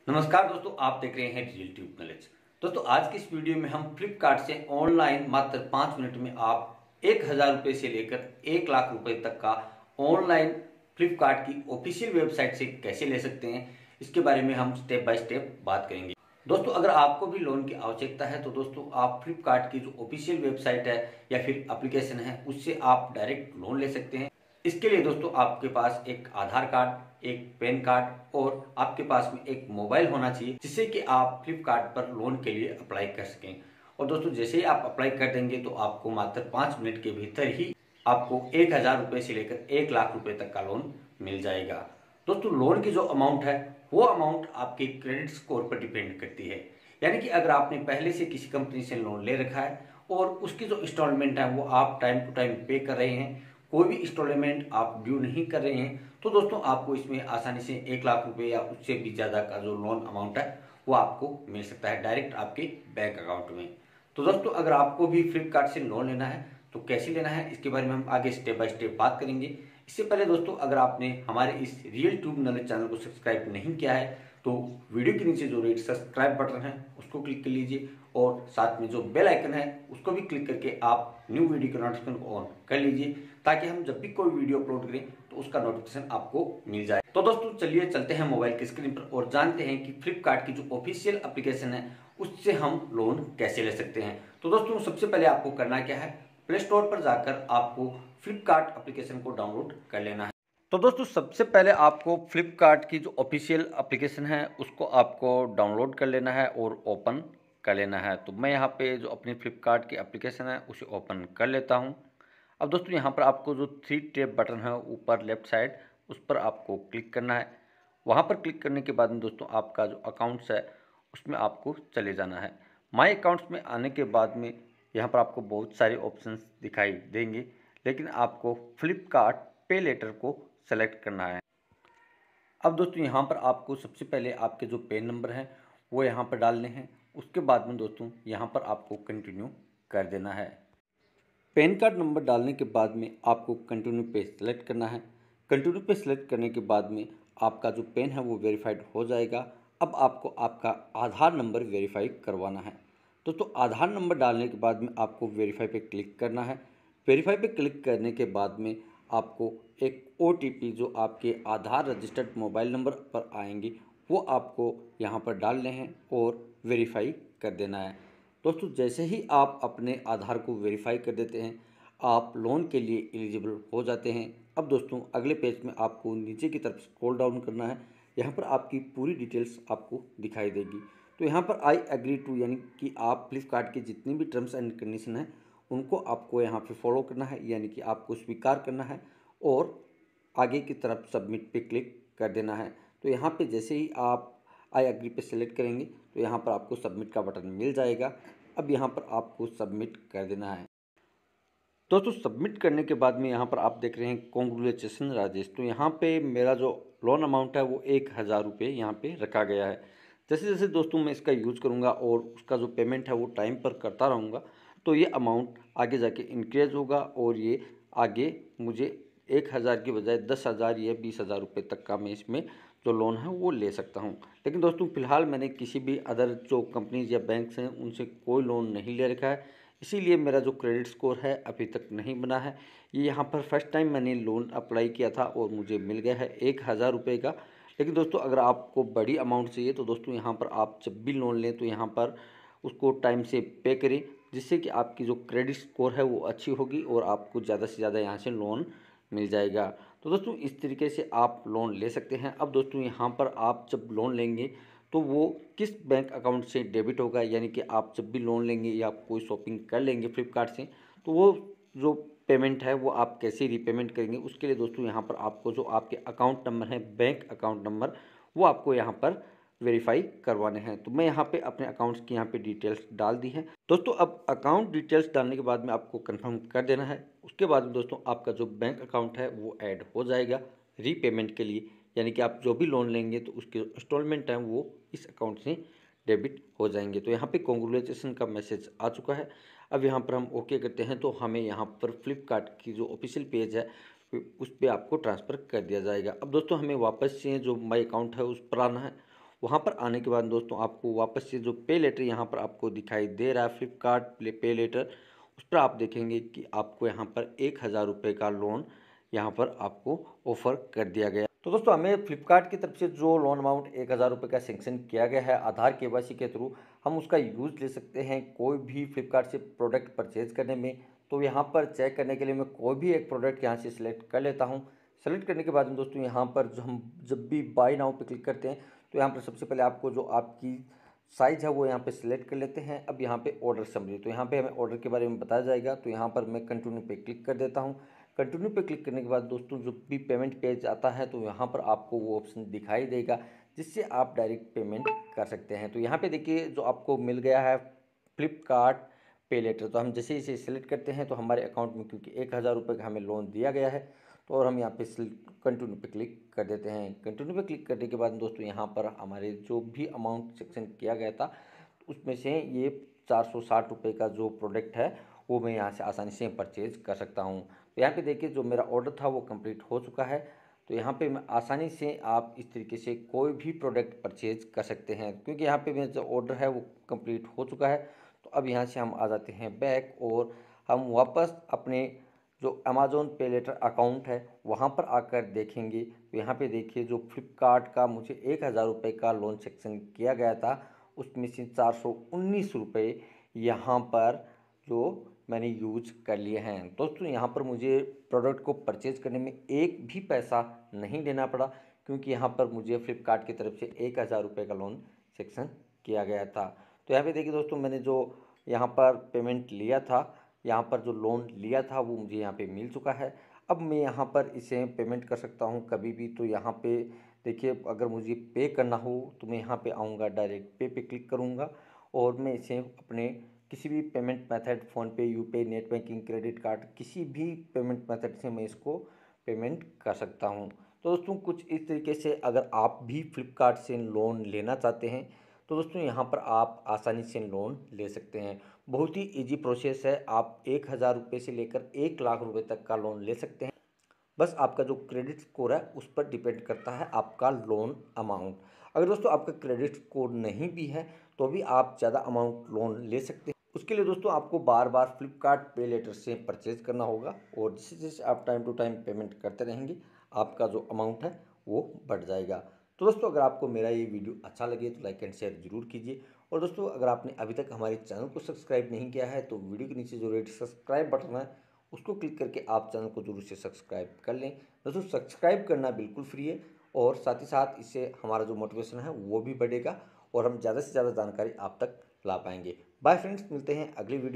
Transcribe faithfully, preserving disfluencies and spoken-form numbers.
नमस्कार दोस्तों, आप देख रहे हैं रियल ट्यूब नॉलेज। दोस्तों आज की इस वीडियो में हम फ्लिपकार्ट से ऑनलाइन मात्र पाँच मिनट में आप एक हज़ार रुपये से लेकर एक लाख रुपए तक का ऑनलाइन फ्लिपकार्ट की ऑफिशियल वेबसाइट से कैसे ले सकते हैं, इसके बारे में हम स्टेप बाय स्टेप बात करेंगे। दोस्तों अगर आपको भी लोन की आवश्यकता है तो दोस्तों आप फ्लिपकार्ट की जो ऑफिशियल वेबसाइट है या फिर एप्लीकेशन है उससे आप डायरेक्ट लोन ले सकते हैं। इसके लिए दोस्तों आपके पास एक आधार कार्ड, एक पैन कार्ड और आपके पास में एक मोबाइल होना चाहिए, जिससे कि आप फ्लिपकार्ट पर लोन के लिए अप्लाई कर सकें। और दोस्तों जैसे ही आप अप्लाई कर देंगे तो आपको मात्र पाँच मिनट के भीतर ही आपको एक हज़ार रुपये से लेकर एक लाख रुपए तक का लोन मिल जाएगा। दोस्तों लोन की जो अमाउंट है वो अमाउंट आपके क्रेडिट स्कोर पर डिपेंड करती है, यानी कि अगर आपने पहले से किसी कंपनी से लोन ले रखा है और उसकी जो इंस्टॉलमेंट है वो आप टाइम टू टाइम पे कर रहे हैं, कोई भी इंस्टॉलमेंट आप ड्यू नहीं कर रहे हैं, तो दोस्तों आपको इसमें आसानी से एक लाख रुपए या उससे भी ज़्यादा का जो लोन अमाउंट है वो आपको मिल सकता है डायरेक्ट आपके बैंक अकाउंट में। तो दोस्तों अगर आपको भी फ्लिपकार्ट से लोन लेना है तो कैसे लेना है इसके बारे में हम आगे स्टेप बाय स्टेप बात करेंगे। इससे पहले दोस्तों अगर आपने हमारे इस रियल ट्यूब नॉलेज चैनल को सब्सक्राइब नहीं किया है तो वीडियो के नीचे जो रेड सब्सक्राइब बटन है उसको क्लिक कर लीजिए और साथ में जो बेल आइकन है उसको भी क्लिक करके आप न्यू वीडियो का नोटिफिकेशन ऑन कर लीजिए, ताकि हम जब भी कोई वीडियो अपलोड करें तो उसका नोटिफिकेशन आपको मिल जाए। तो दोस्तों चलिए चलते हैं मोबाइल की स्क्रीन पर और जानते हैं कि फ्लिपकार्ट की जो ऑफिशियल एप्लीकेशन है उससे हम लोन कैसे ले सकते हैं। तो दोस्तों सबसे पहले आपको करना क्या है, प्ले स्टोर पर जाकर आपको फ्लिपकार्ट एप्लीकेशन को डाउनलोड कर लेना है। तो दोस्तों सबसे पहले आपको फ्लिपकार्ट की जो ऑफिशियल एप्लीकेशन है उसको आपको डाउनलोड कर लेना है और ओपन कर लेना है। तो मैं यहाँ पे जो अपनी फ्लिपकार्ट की एप्लीकेशन है उसे ओपन कर लेता हूँ। अब दोस्तों यहाँ पर आपको जो थ्री टैब बटन है ऊपर लेफ्ट साइड उस पर आपको क्लिक करना है। वहाँ पर क्लिक करने के बाद में दोस्तों आपका जो अकाउंट्स है उसमें आपको चले जाना है। माई अकाउंट्स में आने के बाद में यहाँ पर आपको बहुत सारे ऑप्शंस दिखाई देंगे, लेकिन आपको फ्लिपकार्ट पे लेटर को सेलेक्ट करना है। अब दोस्तों यहाँ पर आपको सबसे पहले आपके जो पेन नंबर हैं वो यहाँ पर डालने हैं। उसके बाद में दोस्तों यहाँ पर आपको कंटिन्यू कर देना है। पैन कार्ड नंबर डालने के बाद में आपको कंटिन्यू पे सेलेक्ट करना है। कंटिन्यू पे सेलेक्ट करने के बाद में आपका जो पेन है वो वेरीफाइड हो जाएगा। अब आपको आपका आधार नंबर वेरीफाई करवाना है। दोस्तों आधार नंबर डालने के बाद में आपको वेरीफाई पे क्लिक करना है। वेरीफाई पे क्लिक करने के बाद में आपको एक ओ टी पी जो आपके आधार रजिस्टर्ड मोबाइल नंबर पर आएंगी वो आपको यहाँ पर डालने हैं और वेरीफाई कर देना है। दोस्तों जैसे ही आप अपने आधार को वेरीफाई कर देते हैं आप लोन के लिए एलिजिबल हो जाते हैं। अब दोस्तों अगले पेज में आपको नीचे की तरफ स्क्रॉल डाउन करना है। यहाँ पर आपकी पूरी डिटेल्स आपको दिखाई देगी। तो यहाँ पर आई एग्री टू यानी कि आप फ्लिपकार्ट के जितनी भी टर्म्स एंड कंडीशन हैं उनको आपको यहाँ पे फॉलो करना है, यानी कि आपको स्वीकार करना है और आगे की तरफ सबमिट पे क्लिक कर देना है। तो यहाँ पे जैसे ही आप आई एग्री पे सेलेक्ट करेंगे तो यहाँ पर आपको सबमिट का बटन मिल जाएगा। अब यहाँ पर आपको सबमिट कर देना है। दोस्तों सबमिट करने के बाद में यहाँ पर आप देख रहे हैं कॉन्ग्रेचुलेसन राजेश। तो यहाँ पे मेरा जो लोन अमाउंट है वो एक हज़ार रुपये यहाँ पे रखा गया है। जैसे जैसे दोस्तों मैं इसका यूज़ करूँगा और उसका जो पेमेंट है वो टाइम पर करता रहूँगा तो ये अमाउंट आगे जाके इंक्रीज होगा और ये आगे मुझे एक हज़ार की बजाय दस हज़ार या बीस हज़ार रुपये तक का मैं इसमें जो लोन है वो ले सकता हूँ। लेकिन दोस्तों फ़िलहाल मैंने किसी भी अदर जो कंपनीज या बैंक्स हैं उनसे कोई लोन नहीं ले रखा है, इसीलिए मेरा जो क्रेडिट स्कोर है अभी तक नहीं बना है। ये यहाँ पर फर्स्ट टाइम मैंने लोन अप्लाई किया था और मुझे मिल गया है एक हज़ार रुपये का। लेकिन दोस्तों अगर आपको बड़ी अमाउंट चाहिए तो दोस्तों यहाँ पर आप जब भी लोन लें तो यहाँ पर उसको टाइम से पे करें, जिससे कि आपकी जो क्रेडिट स्कोर है वो अच्छी होगी और आपको ज़्यादा से ज़्यादा यहाँ से लोन मिल जाएगा। तो दोस्तों इस तरीके से आप लोन ले सकते हैं। अब दोस्तों यहाँ पर आप जब लोन लेंगे तो वो किस बैंक अकाउंट से डेबिट होगा, यानी कि आप जब भी लोन लेंगे या आप कोई शॉपिंग कर लेंगे फ्लिपकार्ट से तो वो जो पेमेंट है वो आप कैसे रीपेमेंट करेंगे, उसके लिए दोस्तों यहाँ पर आपको जो आपके अकाउंट नंबर है बैंक अकाउंट नंबर वो आपको यहाँ पर वेरीफाई करवाने हैं। तो मैं यहाँ पे अपने अकाउंट्स की यहाँ पे डिटेल्स डाल दी है। दोस्तों अब अकाउंट डिटेल्स डालने के बाद में आपको कंफर्म कर देना है। उसके बाद में दोस्तों आपका जो बैंक अकाउंट है वो ऐड हो जाएगा रीपेमेंट के लिए, यानी कि आप जो भी लोन लेंगे तो उसके इंस्टॉलमेंट है वो इस अकाउंट से डेबिट हो जाएंगे। तो यहाँ पे कॉन्ग्रेचुलेसन का मैसेज आ चुका है। अब यहाँ पर हम ओके करते हैं तो हमें यहाँ पर फ्लिपकार्ट की जो ऑफिशियल पेज है उस पर आपको ट्रांसफ़र कर दिया जाएगा। अब दोस्तों हमें वापस से जो माई अकाउंट है उस पर आना है। वहाँ पर आने के बाद दोस्तों आपको वापस से जो पे लेटर यहाँ पर आपको दिखाई दे रहा है फ्लिपकार्ट पे लेटर, उस पर आप देखेंगे कि आपको यहाँ पर एक हज़ार रुपये का लोन यहाँ पर आपको ऑफर कर दिया गया। तो दोस्तों हमें फ्लिपकार्ट की तरफ से जो लोन अमाउंट एक हज़ार रुपये का सेंक्शन किया गया है आधार केवाईसी के थ्रू, हम उसका यूज़ ले सकते हैं कोई भी फ्लिपकार्ट से प्रोडक्ट परचेज करने में। तो यहाँ पर चेक करने के लिए मैं कोई भी एक प्रोडक्ट यहाँ से सिलेक्ट कर लेता हूँ। सेलेक्ट करने के बाद दोस्तों यहाँ पर जो हम जब भी बाय नाउ पे क्लिक करते हैं तो यहाँ पर सबसे पहले आपको जो आपकी साइज़ है वो यहाँ पे सिलेक्ट कर लेते हैं। अब यहाँ पे ऑर्डर समरी, तो यहाँ पे हमें ऑर्डर के बारे में बताया जाएगा। तो यहाँ पर मैं कंटिन्यू पे क्लिक कर देता हूँ। कंटिन्यू पे क्लिक करने के बाद दोस्तों जो भी पेमेंट पेज आता है तो यहाँ पर आपको वो ऑप्शन दिखाई देगा जिससे आप डायरेक्ट पेमेंट कर सकते हैं। तो यहाँ पे देखिए जो आपको मिल गया है फ्लिपकार्ट पे लेटर, तो हम जैसे ही इसे सिलेक्ट करते हैं तो हमारे अकाउंट में क्योंकि एक हज़ार रुपये का हमें लोन दिया गया है तो और हम यहाँ पे कंटिन्यू पे क्लिक कर देते हैं। कंटिन्यू पे क्लिक करने के बाद दोस्तों यहाँ पर हमारे जो भी अमाउंट सेक्शन किया गया था उसमें से ये चार सौ साठ रुपये का जो प्रोडक्ट है वो मैं यहाँ से आसानी से परचेज कर सकता हूँ। तो यहाँ पे देखिए जो मेरा ऑर्डर था वो कंप्लीट हो चुका है। तो यहाँ पे मैं आसानी से आप इस तरीके से कोई भी प्रोडक्ट परचेज कर सकते हैं क्योंकि यहाँ पे मेरा जो ऑर्डर है वो कंप्लीट हो चुका है। तो अब यहाँ से हम आ जाते हैं बैक और हम वापस अपने जो अमेज़ॉन पे लेटर अकाउंट है वहाँ पर आकर देखेंगे। तो यहाँ पे देखिए जो फ्लिपकार्ट का मुझे एक हज़ार रुपये का लोन सेक्शन किया गया था उसमें से चार सौ उन्नीस रुपये यहाँ पर जो मैंने यूज कर लिए हैं। दोस्तों यहाँ पर मुझे प्रोडक्ट को परचेज करने में एक भी पैसा नहीं देना पड़ा क्योंकि यहाँ पर मुझे फ्लिपकार्ट की तरफ से एक हज़ार रुपये का लोन सेक्शन किया गया था। तो यहाँ पे देखिए दोस्तों मैंने जो यहाँ पर पेमेंट लिया था, यहाँ पर जो लोन लिया था वो मुझे यहाँ पे मिल चुका है। अब मैं यहाँ पर इसे पेमेंट कर सकता हूँ कभी भी। तो यहाँ पे देखिए अगर मुझे पे करना हो तो मैं यहाँ पे आऊँगा, डायरेक्ट पे पे क्लिक करूँगा और मैं इसे अपने किसी भी payment method PhonePe, UPI, net banking, credit card किसी भी पेमेंट मेथड से मैं इसको पेमेंट कर सकता हूँ। तो दोस्तों कुछ इस तरीके से अगर आप भी फ्लिपकार्ट से लोन लेना चाहते हैं तो दोस्तों यहाँ पर आप आसानी से लोन ले सकते हैं। बहुत ही इजी प्रोसेस है, आप एक हज़ार रुपये से लेकर एक लाख रुपए तक का लोन ले सकते हैं। बस आपका जो क्रेडिट स्कोर है उस पर डिपेंड करता है आपका लोन अमाउंट। अगर दोस्तों आपका क्रेडिट स्कोर नहीं भी है तो भी आप ज़्यादा अमाउंट लोन ले सकते हैं। उसके लिए दोस्तों आपको बार बार फ्लिपकार्ट पे लेटर से परचेज करना होगा और जैसे जैसे आप टाइम टू टाइम पेमेंट करते रहेंगे आपका जो अमाउंट है वो बढ़ जाएगा। तो दोस्तों अगर आपको मेरा ये वीडियो अच्छा लगे तो लाइक एंड शेयर जरूर कीजिए। और दोस्तों अगर आपने अभी तक हमारे चैनल को सब्सक्राइब नहीं किया है तो वीडियो के नीचे जो रेड सब्सक्राइब बटन है उसको क्लिक करके आप चैनल को जरूर से सब्सक्राइब कर लें। दोस्तों सब्सक्राइब करना बिल्कुल फ्री है और साथ ही साथ इससे हमारा जो मोटिवेशन है वो भी बढ़ेगा और हम ज़्यादा से ज़्यादा जानकारी आप तक ला पाएंगे। बाय फ्रेंड्स, मिलते हैं अगली वीडियो।